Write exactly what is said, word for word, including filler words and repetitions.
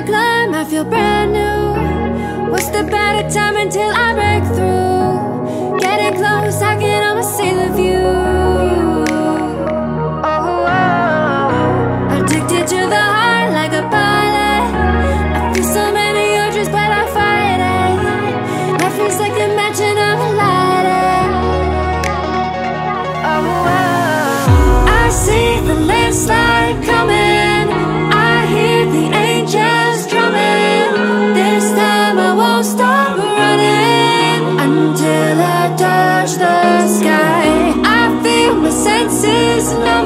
climb, I feel brand new. What's the better time until I break through? Getting close, I can almost see the view. Oh, oh. Addicted to the heart like a pilot. I feel so many urges, but I fight it. Life feels like a match and I'm lighting. Oh, oh. I see the landslide coming. I hear the angels drumming. This time I won't stop running until I touch the sky. I feel my senses numb.